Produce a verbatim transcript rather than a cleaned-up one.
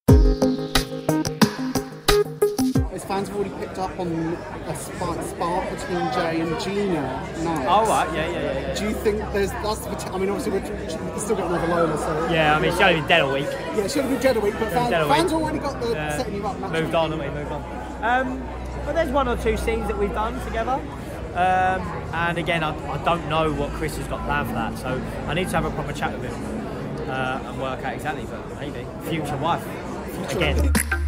His fans have already picked up on a spark, spark between Jay and Gina Knight. Oh right, yeah, yeah, yeah. yeah. Do you think there's that's the? I mean, obviously we're, we've still got another Lola, so Yeah, I mean, she's only been dead a week. yeah, it should have been dead a week, but fans, dead a week. fans already got the Yeah. setting you up. Match Moved on, haven't we? Moved on. Um, but there's one or two scenes that we've done together. Um, and again, I, I don't know what Chris has got planned for that, so I need to have a proper chat with him uh, and work out exactly. But maybe future wife Future again.